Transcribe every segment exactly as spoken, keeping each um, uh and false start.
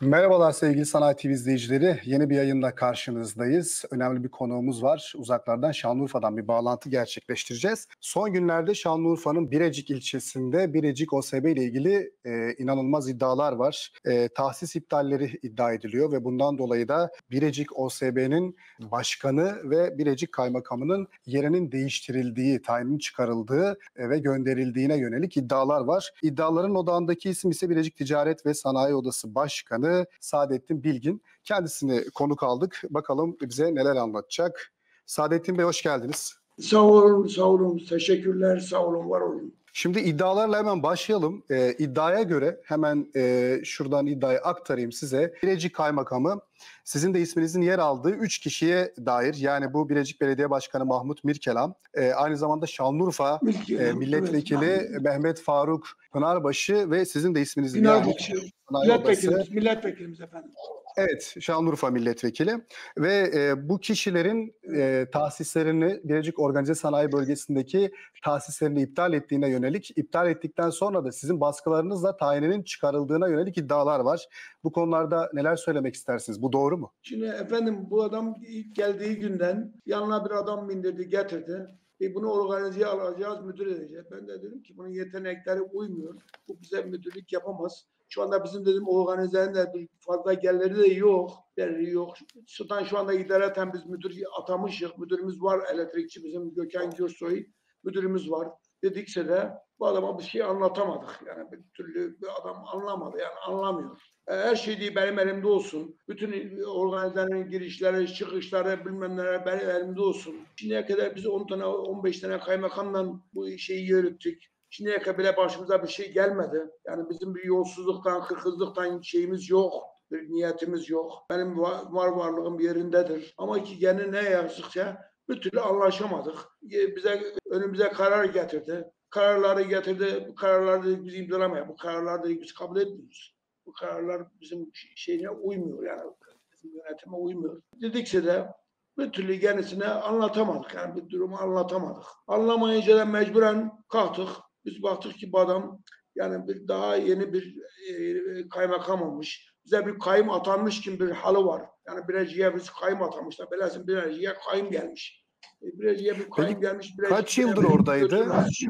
Merhabalar sevgili Sanayi T V izleyicileri. Yeni bir yayınla karşınızdayız. Önemli bir konuğumuz var. Uzaklardan Şanlıurfa'dan bir bağlantı gerçekleştireceğiz. Son günlerde Şanlıurfa'nın Birecik ilçesinde Birecik O S B ile ilgili e, inanılmaz iddialar var. E, tahsis iptalleri iddia ediliyor ve bundan dolayı da Birecik O S B'nin başkanı ve Birecik kaymakamının yerinin değiştirildiği, tayinin çıkarıldığı e, ve gönderildiğine yönelik iddialar var. İddiaların odağındaki isim ise Birecik Ticaret ve Sanayi Odası Başkanı Saadettin Bilgin. Kendisini konuk aldık. Bakalım bize neler anlatacak. Saadettin Bey hoş geldiniz. Sağ olun, sağ olun. Teşekkürler, sağ olun, var olun. Şimdi iddialarla hemen başlayalım. Ee, iddiaya göre hemen e, şuradan iddiayı aktarayım size. Birecik Kaymakamı sizin de isminizin yer aldığı üç kişiye dair, yani bu Birecik Belediye Başkanı Mahmut Mirkelam, e, aynı zamanda Şanlıurfa e, Milletvekili evet, Mehmet Faruk Pınarbaşı ve sizin de isminizin yer aldığı milletvekilimiz, milletvekilimiz efendim. Evet, Şanlıurfa Milletvekili ve e, bu kişilerin e, tahsislerini Birecik Organize Sanayi Bölgesi'ndeki tahsislerini iptal ettiğine yönelik, iptal ettikten sonra da sizin baskılarınızla tayininin çıkarıldığına yönelik iddialar var. Bu konularda neler söylemek istersiniz? Bu doğru mu? Şimdi efendim, bu adam ilk geldiği günden yanına bir adam bindirdi, getirdi. E bunu organizeye alacağız, müdür edeceğiz. Ben de dedim ki bunun yetenekleri uymuyor. Bu bize müdürlük yapamaz. Şu anda bizim dedim organizenin de bir fazla geliri de yok. Geliri yok. Sudan şu anda idareten biz müdür atamışız. Müdürümüz var, elektrikçi bizim Gökhan Gürsoy müdürümüz var. Dedikse de bu adama bir şey anlatamadık. Yani bir türlü bir adam anlamadı, yani anlamıyor. Her şey değil benim elimde olsun. Bütün organizelerin girişleri, çıkışları, bilmem neler benim elimde olsun. Şimdiye kadar biz on tane, on beş tane kaymakamla bu şeyi yürüttük. Şimdiye kadar bile başımıza bir şey gelmedi. Yani bizim bir yolsuzluktan, hırsızlıktan şeyimiz yok. Bir niyetimiz yok. Benim var, var varlığım yerindedir. Ama ki gene ne yazıkça bir türlü anlaşamadık. Bize önümüze karar getirdi. Kararları getirdi. Bu kararları biz imzalamayalım. Bu kararları biz kabul etmiyoruz. Bu kararlar bizim şeyine uymuyor, yani bizim yönetime uymuyor. Dedikse de bir türlü kendisine anlatamadık, yani bir durumu anlatamadık. Anlamayınca da mecburen kalktık. Biz baktık ki bu adam yani bir daha yeni bir e, kaymakam olmuş. Bize bir kayım atanmış gibi bir halı var. Yani Birecik'e biz kayım atamışlar. Belesin Birecik'e kayım gelmiş. E, Birecik'e bir kayım Peki, gelmiş. Birecik kaç yıldır oradaydı?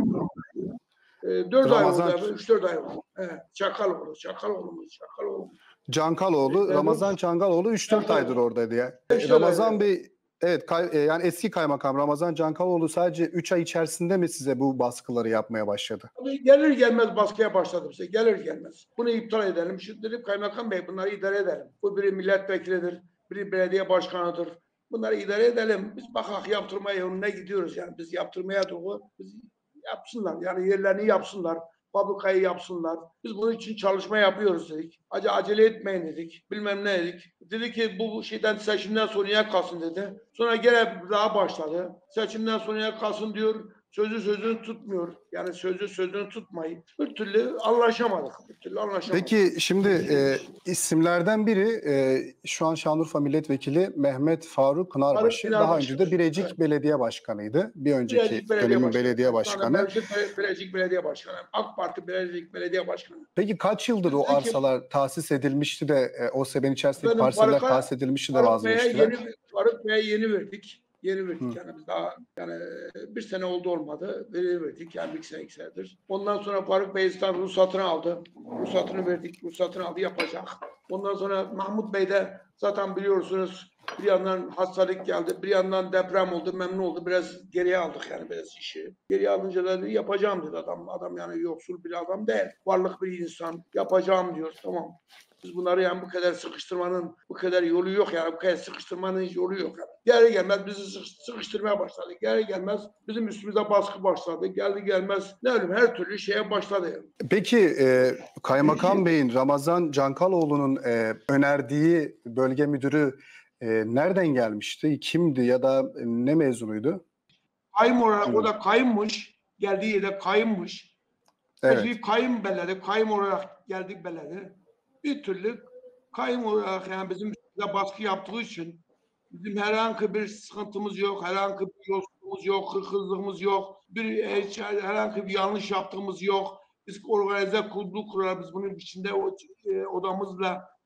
dört ay oldu. üç dört ay oldu. Evet. Çakaloğlu. Çakaloğlu'muz. Çakaloğlu. Cankaloğlu, Ramazan Cankaloğlu üç dört aydır oradaydı ya. Yani. Ramazan Bey, evet, kay, yani eski kaymakam Ramazan Cankaloğlu sadece üç ay içerisinde mi size bu baskıları yapmaya başladı? Gelir gelmez baskıya başladı bize. Gelir gelmez. Bunu iptal edelim. Şimdi dedim kaymakam bey bunları idare edelim. Bu biri milletvekilidir, biri belediye başkanıdır. Bunları idare edelim. Biz bakak yaptırmaya yoluna gidiyoruz yani. Biz yaptırmaya doğru biz yapsınlar. Yani yerlerini yapsınlar. Fabrikayı yapsınlar. Biz bunun için çalışma yapıyoruz dedik. Acele, acele etmeyin dedik. Bilmem ne dedik. Dedi ki bu şeyden seçimden sonraya kalsın dedi. Sonra gene daha başladı. Seçimden sonraya kalsın diyor. Sözü sözünü tutmuyor. Yani sözü sözünü tutmayı. Bir türlü anlaşamadık. Bir türlü anlaşamadık. Peki şimdi e, isimlerden biri e, şu an Şanlıurfa Milletvekili Mehmet Faruk Pınarbaşı. Faruk Daha önce de Birecik evet. Belediye Başkanı'ydı. Bir önceki Birecik dönemin belediye başkanı. belediye başkanı. Birecik Belediye Başkanı. AK Parti Birecik Belediye Başkanı. Peki kaç yıldır o arsalar ki, tahsis edilmişti de e, O S B'nin içerisindeki parseller tahsis edilmişti de vazgeçtiler? Yeni, Faruk Bey'e yeni verdik. Yeni verdik Hı. yani biz daha yani bir sene oldu olmadı. Veri verdik yani bir sene iki senedir. Ondan sonra Faruk Bey İslam ruhsatını aldı. Ruhsatını verdik. Ruhsatını aldı yapacak. Ondan sonra Mahmut Bey de zaten biliyorsunuz bir yandan hastalık geldi. Bir yandan deprem oldu. Memnun oldu. Biraz geriye aldık yani biraz işi. Geriye alınca da dedi, yapacağım dedi adam. Adam yani yoksul bir adam değil. Varlık bir insan. Yapacağım diyor. Tamam. Biz bunları yani bu kadar sıkıştırmanın bu kadar yolu yok yani. Bu kadar sıkıştırmanın hiç yolu yok yani. Geri gelmez bizi sıkıştırmaya başladı. Geri gelmez bizim üstümüze baskı başladı. Geldi gelmez ne bileyim her türlü şeye başladı yani. Peki e, Kaymakam Bey'in Ramazan Cankaloğlu'nun e, önerdiği bölge müdürü e, nereden gelmişti? Kimdi ya da ne mezunuydu? Kayım olarak o da kayınmış. Geldiği yerde kayınmış. Evet. Bir kayın beledi. Kayım olarak geldik beledi. Bir türlü kayım olarak yani bizim üstümüze baskı yaptığı için bizim herhangi bir sıkıntımız yok, herhangi bir yolsuzluğumuz yok, hırsızlığımız yok, bir herhangi bir yanlış yaptığımız yok. Biz organize kurulu kurar, biz bunun içinde odamızla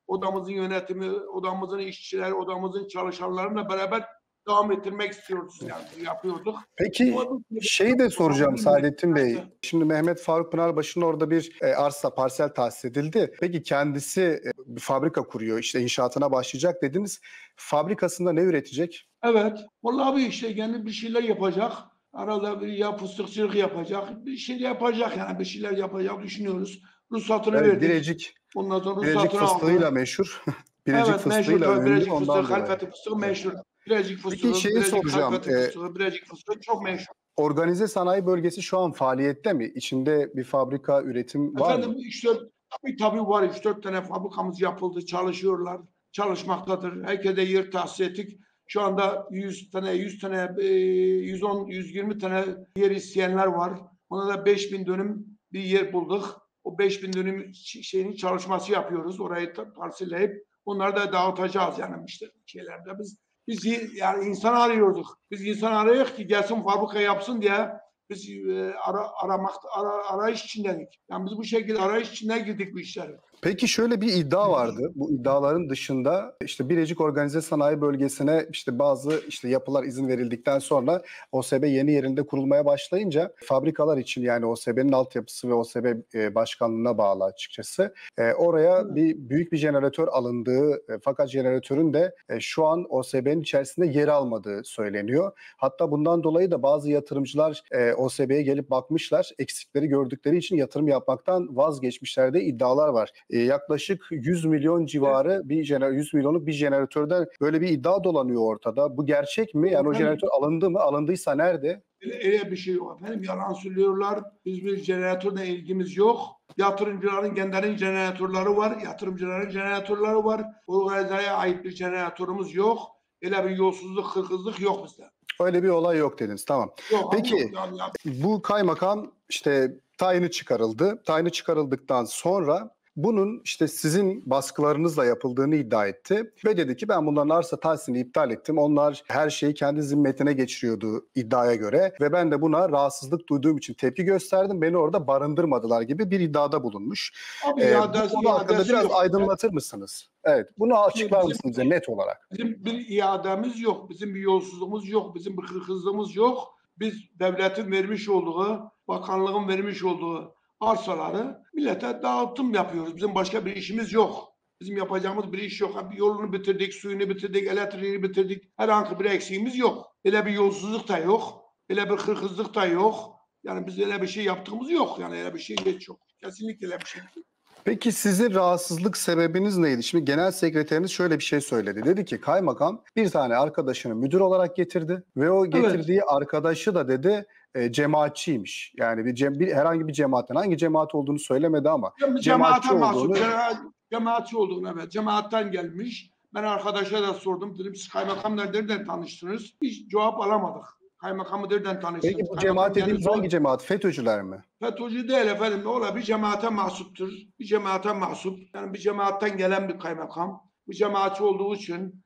odamızın yönetimi, odamızın işçileri, odamızın çalışanlarıyla beraber devam ettirmek istiyoruz. Yani yapıyorduk. Peki şeyi de soracağım Saadettin Bey. Şimdi Mehmet Faruk Pınarbaşı'nın orada bir e, arsa, parsel tahsis edildi. Peki kendisi e, bir fabrika kuruyor. İşte inşaatına başlayacak dediniz. Fabrikasında ne üretecek? Evet. Vallahi bir işte kendi bir şeyler yapacak. Arada bir ya fıstıkçılık yapacak. Bir şey yapacak yani bir şeyler yapacak düşünüyoruz. Ruhsatını Evet, verdik. Birecik, Ondan sonra Birecik ruhsatını fıstığıyla aldı. meşhur. Birecik Evet meşhur fıstığıyla tabii ünlü Birecik fıstığı, ondan dolayı. Halfeti fıstığı Evet. meşhur. Birecik Peki fıstığı, şeyi Birecik soracağım. Halfeti E, fıstığı, Birecik fıstığı çok meşhur. organize sanayi bölgesi şu an faaliyette mi? İçinde bir fabrika, üretim var mı? Efendim üç dört tabii tabii var. üç dört tane fabrikamız yapıldı. Çalışıyorlar. Çalışmaktadır. Herkese yer tahsis ettik. Şu anda yüz tane, yüz tane, yüz on, yüz yirmi tane yer isteyenler var. Ona da beş bin dönüm bir yer bulduk. O beş bin dönüm şeyini çalışması yapıyoruz. Orayı parselleyip onları da dağıtacağız yani işte şeylerde. Biz biz yani insan arıyorduk. Biz insan arıyoruz ki gelsin fabrika yapsın diye. Biz e, ara, aramak, ara, arayış içindeydik. Yani biz bu şekilde arayış içine girdik bu işlere. Peki şöyle bir iddia vardı. Bu iddiaların dışında işte Birecik Organize Sanayi Bölgesi'ne işte bazı işte yapılar izin verildikten sonra O S B yeni yerinde kurulmaya başlayınca fabrikalar için yani O S B'nin altyapısı ve O S B e, başkanlığına bağlı açıkçası. E, oraya Evet. bir büyük bir jeneratör alındığı e, fakat jeneratörün de e, şu an O S B'nin içerisinde yer almadığı söyleniyor. Hatta bundan dolayı da bazı yatırımcılar e, O S B'ye gelip bakmışlar. Eksikleri gördükleri için yatırım yapmaktan vazgeçmişler de iddialar var. E, yaklaşık yüz milyon civarı bir jener yüz milyonluk bir jeneratörden böyle bir iddia dolanıyor ortada. Bu gerçek mi? Yani o jeneratör alındı mı? Alındıysa nerede? Öyle bir şey yok efendim. Yalan söylüyorlar. Biz bir jeneratörle ilgimiz yok. Yatırımcıların kendilerinin jeneratörleri var. Yatırımcıların jeneratörleri var. Organizeye ait bir jeneratörümüz yok. Öyle bir yolsuzluk, hırsızlık yok bizde. Öyle bir olay yok dediniz. Tamam. Yok, Peki yok, yani, yani. Bu kaymakam işte tayini çıkarıldı. Tayini çıkarıldıktan sonra bunun işte sizin baskılarınızla yapıldığını iddia etti. Ve dedi ki ben bunların arsa tahsisini iptal ettim. Onlar her şeyi kendi zimmetine geçiriyordu iddiaya göre. Ve ben de buna rahatsızlık duyduğum için tepki gösterdim. Beni orada barındırmadılar gibi bir iddiada bulunmuş. Abi Ee, iadesi, bu konu hakkında iadesi biraz yok. aydınlatır mısınız? Evet. Bunu açıklar Bizim, mısınız bize net olarak? bizim bir iademiz yok. Bizim bir yolsuzluğumuz yok. Bizim bir hırsızlığımız yok. Biz devletin vermiş olduğu, bakanlığın vermiş olduğu arsaları millete dağıtım yapıyoruz. Bizim başka bir işimiz yok. Bizim yapacağımız bir iş yok. Bir yolunu bitirdik, suyunu bitirdik, elektriğini bitirdik. Herhangi bir eksiğimiz yok. Öyle bir yolsuzluk da yok. Öyle bir hırsızlık da yok. Yani biz öyle bir şey yaptığımız yok. Yani öyle bir şey hiç yok. Kesinlikle öyle bir şey yok. Peki sizin rahatsızlık sebebiniz neydi? Şimdi genel sekreteriniz şöyle bir şey söyledi. Dedi ki kaymakam bir tane arkadaşını müdür olarak getirdi ve o getirdiği evet. arkadaşı da dedi e, cemaatçiymiş. Yani bir, cem, bir herhangi bir cemaatten hangi cemaat olduğunu söylemedi ama Cemaate cemaatçi mahsup, olduğunu. Cemaatçi olduğunu evet. Cemaatten gelmiş. Ben arkadaşa da sordum. Dedim siz kaymakamla nereden tanıştınız? Hiç cevap alamadık. Kaymakamı nereden tanıştınız? Peki bu Kaymakam cemaat dediğiniz yani, hangi cemaat? FETÖ'cüler mi? FETÖ'cü değil efendim. Ne ola bir cemaate mahsuptur. Bir cemaate mahsup. Yani bir cemaatten gelen bir kaymakam. Bu cemaatçi olduğu için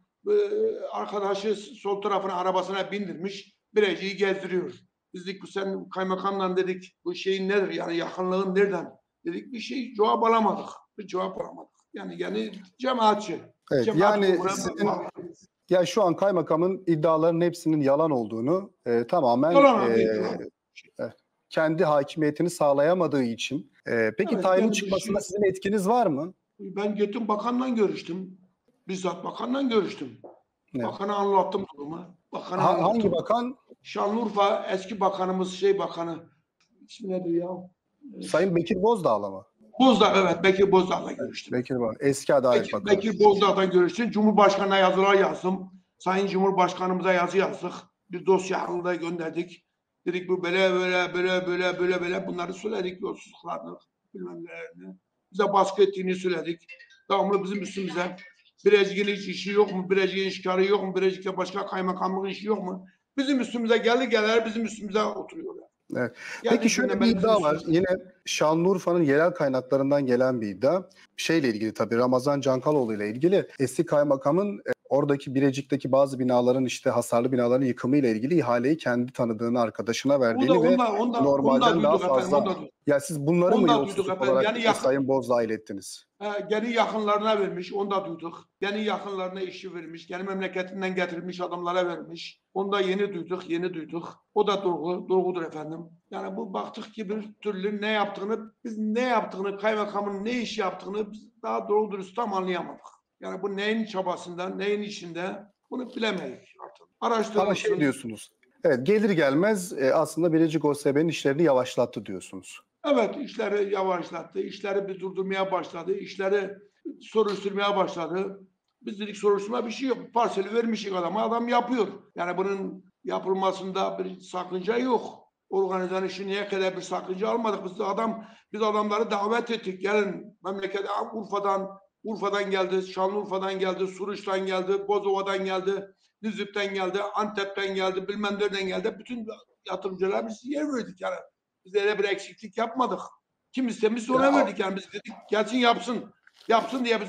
arkadaşı sol tarafına arabasına bindirmiş. Bireciği gezdiriyor. Biz dedik bu sen kaymakamla dedik bu şeyin nedir? Yani yakınlığın nereden? Dedik bir şey cevap alamadık. Bir cevap alamadık. Yani yani cemaatçi. Evet, Cemaat yani sizin, ya şu an kaymakamın iddialarının hepsinin yalan olduğunu e, tamamen yalan, e, değil, e, kendi hakimiyetini sağlayamadığı için. E, peki evet, tayinin yani çıkmasında şey, sizin etkiniz var mı? Ben gittim bakanla görüştüm. Bizzat bakanla görüştüm. Evet. Bakana anlattım durumu. Bakana ha, anlattım. Hangi bakan? Şanlıurfa eski bakanımız şey bakanı. İsmi nedir ya? Sayın Bekir Bozdağ'la mı? Bozdağ evet Bekir Bozdağ'la görüştüm. Bekir Bozdağ. Eski Adalet Bekir, Bakanı. Bekir Bozdağ'dan görüştüm. Cumhurbaşkanı'na yazılar yazdım. Sayın Cumhurbaşkanımıza yazı yazdık. Bir dosya halinde gönderdik. Dedik bu böyle böyle böyle böyle böyle böyle bunları söyledik. Yolsuzluklarını bilmem nelerini. Bize baskı ettiğini söyledik. Devamlı bizim üstümüze. Birecik'in hiç işi yok mu? Birecik'in işgali yok mu? Birecik'te başka kaymakamlık işi yok mu? Bizim üstümüze geldi gelir bizim üstümüze oturuyorlar. Evet. Peki şöyle bir iddia var. Yine Şanlıurfa'nın yerel kaynaklarından gelen bir iddia. Şeyle ilgili tabii Ramazan Cankaloğlu ile ilgili eski kaymakamın oradaki Birecik'teki bazı binaların işte hasarlı binaların yıkımıyla ilgili ihaleyi kendi tanıdığını arkadaşına O da, verdiğini onu ve da, onu da, onu da normalden daha duyduk efendim, onu fazla da duyduk. ya siz bunları mı Onu da duyduk yolsuzluk efendim. olarak Yani e, yakın, Sayın Boz dahil ettiniz? e, geni yakınlarına vermiş, onu da duyduk. Geni yakınlarına işi vermiş, geni memleketinden getirilmiş adamlara vermiş. Onu da yeni duyduk, yeni duyduk. O da doğru, doğrudur efendim. Yani bu baktık ki bir türlü ne yaptığını, biz ne yaptığını, kaymakamın ne iş yaptığını biz daha doğru dürüst tam anlayamadık. Yani bu neyin çabasında, neyin içinde bunu bilemeyiz artık. Ama şey Araştırılsın. diyorsunuz. Evet, gelir gelmez e, aslında Birecik O S B'nin işlerini yavaşlattı diyorsunuz. Evet, işleri yavaşlattı, işleri bir durdurmaya başladı, işleri soruşturmaya başladı. Biz dedik soruşturma bir şey yok. Parseli vermişik adama, adam yapıyor. Yani bunun yapılmasında bir sakınca yok. Organizasyon işine kadar bir sakınca almadık. Biz de adam, biz adamları davet ettik. Gelin memlekete Urfa'dan, Urfa'dan geldi, Şanlıurfa'dan geldi, Suruç'tan geldi, Bozova'dan geldi, Nizip'ten geldi, Antep'ten geldi, bilmem nereden geldi. Bütün yatırımcılara biz yer verdik yani. Biz öyle bir eksiklik yapmadık. Kim istemişse ona Ya, verdik yani biz dedik gelsin yapsın. Yapsın diye biz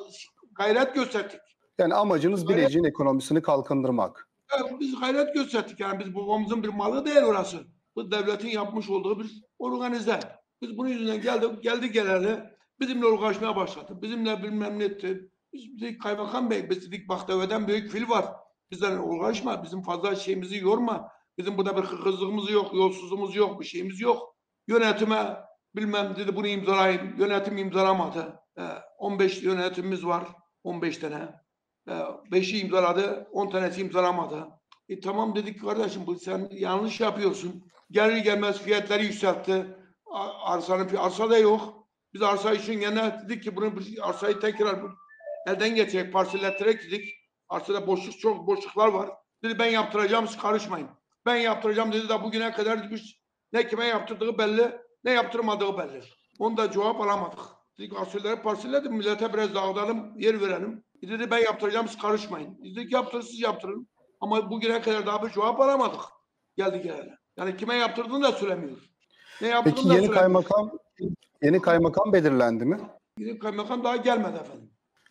gayret gösterdik. yani amacınız Gayret, Birecik'in ekonomisini kalkındırmak. biz gayret gösterdik yani biz babamızın bir malı değil orası. Bu devletin yapmış olduğu bir organize. Biz bunun yüzünden geldik, geldi geleli bizimle uğraşmaya başladı. Bizimle bilmem ne etti. Biz dedik kaymakam bey, biz dedik bak deveden büyük fil var. Bizden uğraşma, bizim fazla şeyimizi yorma. Bizim burada bir hırsızlığımız yok, yolsuzluğumuz yok, bir şeyimiz yok. Yönetime bilmem dedi bunu imzalayın. Yönetim imzalamadı. Ee, on beş yönetimimiz var. on beş tane. beşi imzaladı, on tanesi imzalamadı. E tamam dedik kardeşim bu sen yanlış yapıyorsun. Gelir gelmez fiyatları yükseltti. Arsanın arsa da yok. Biz arsa için gene dedik ki bunu arsayı tekrar elden geçecek, parsellettirek dedik. Arsada boşluk çok boşluklar var. Dedi ben yaptıracağım siz karışmayın. Ben yaptıracağım dedi de bugüne kadar demiş ne kime yaptırdığı belli, ne yaptırmadığı belli. Onu da cevap alamadık. Dedik arsaları parselledim millete biraz dağıtalım, yer verelim. E dedi ben yaptıracağım siz karışmayın. Biz dedik yaptırın siz yaptırın. Ama bugüne kadar daha bir cevap alamadık. Geldi gelene. Yani kime yaptırdığını da söylemiyor. Ne Peki yaptırdığını da yeni söylemiyor. kaymakam yeni kaymakam belirlendi mi? Yeni kaymakam daha gelmedi efendim.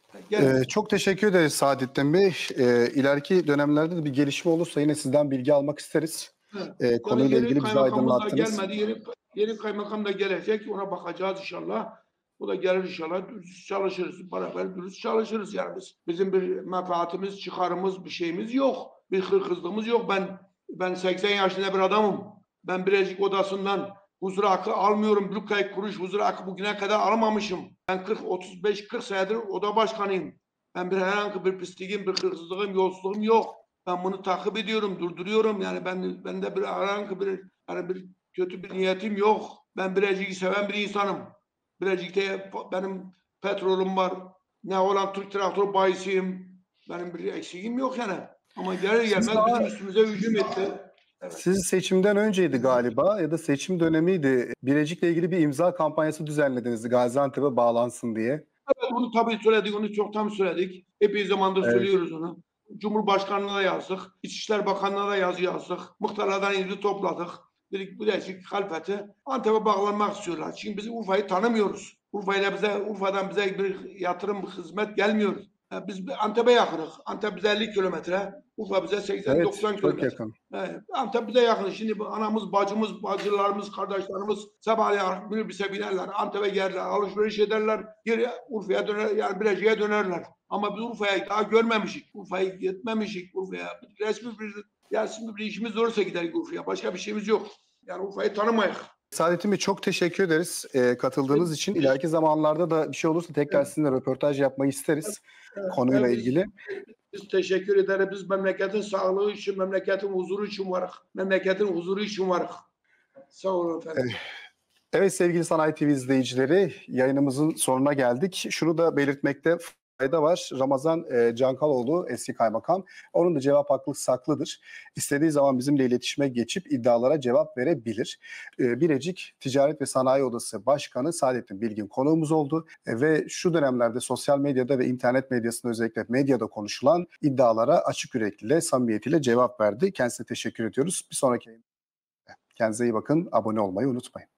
Ee, çok teşekkür ederiz Saadettin Bey. Ee, ileriki dönemlerde de bir gelişme olursa yine sizden bilgi almak isteriz. Evet. Ee, Yani konuyla yeni ilgili bizi kaymakamımız da aydınlattınız. gelmedi. Yeni, yeni kaymakam da gelecek. Ona bakacağız inşallah. O da gelir inşallah. Dürüst çalışırız. Beraber dürüst çalışırız yani biz. Bizim bir menfaatimiz, çıkarımız, bir şeyimiz yok. Bir hırkızlığımız yok. Ben ben seksen yaşında bir adamım. Ben Birecik odasından huzur hakkı almıyorum. Bir kayık kuruş huzur hakkı bugüne kadar almamışım. Ben kırk otuz beş kırk senedir oda başkanıyım. Ben bir herhangi bir pisliğim, bir hırsızlığım, yolsuzluğum yok. Ben bunu takip ediyorum, durduruyorum. Yani ben bende bir herhangi bir yani bir kötü bir niyetim yok. Ben Birecik'i seven bir insanım. Birecik'te benim petrolüm var. Ne olan Türk traktör bayisiyim. Benim bir eksiğim yok yani. Ama gelir Siz gelmez bizim daha üstümüze hücum etti. Evet. siz seçimden önceydi galiba ya da seçim dönemiydi. Birecik'le ilgili bir imza kampanyası düzenlediniz Gaziantep'e bağlansın diye. Evet, onu tabii söyledik, onu çoktan söyledik. Epey zamandır Evet. söylüyoruz onu. Cumhurbaşkanlığına yazdık, İçişleri Bakanlığı'na yazı yazdık, muhtarlardan imza topladık. Dedik bu değişik halfeti Antep'e bağlanmak istiyorlar. Çünkü biz Urfa'yı tanımıyoruz. Urfa'yla bize, Urfa'dan bize bir yatırım, bir hizmet gelmiyor. Biz Antep'e yakınız. Antep bize elli kilometre, Urfa bize seksen Evet, doksan çok kilometre. yakın. Evet, Antep bize yakın. Şimdi bu anamız, bacımız, bacılarımız, kardeşlerimiz sabahleyin minibüse binerler, Antep'e gelirler, alışveriş ederler, geri Urfa'ya döner, yani Bilecik'e dönerler. Ama biz Urfa'ya daha görmemişik, Urfa'yı gitmemişik, Urfa'ya resmi bir, yani şimdi bir işimiz olursa giderik Urfa'ya, başka bir şeyimiz yok. Yani Urfa'yı tanımayız. Saadettin Bey çok teşekkür ederiz e, katıldığınız için. İleriki zamanlarda da bir şey olursa tekrar Evet. sizinle röportaj yapmayı isteriz Evet, konuyla biz, ilgili. Biz teşekkür ederiz. Biz memleketin sağlığı için, memleketin huzuru için varız. Memleketin huzuru için varız. Sağ olun efendim. Evet. Evet sevgili Sanayi T V izleyicileri, yayınımızın sonuna geldik. Şunu da belirtmekte fayda var. Ramazan e, Cankaloğlu eski kaymakam. Onun da cevap hakkı saklıdır. İstediği zaman bizimle iletişime geçip iddialara cevap verebilir. E, Birecik Ticaret ve Sanayi Odası Başkanı Saadettin Bilgin konuğumuz oldu. E, ve şu dönemlerde sosyal medyada ve internet medyasında özellikle medyada konuşulan iddialara açık yürekliyle, samimiyetiyle cevap verdi. Kendisine teşekkür ediyoruz. Bir sonraki yayında kendinize iyi bakın. Abone olmayı unutmayın.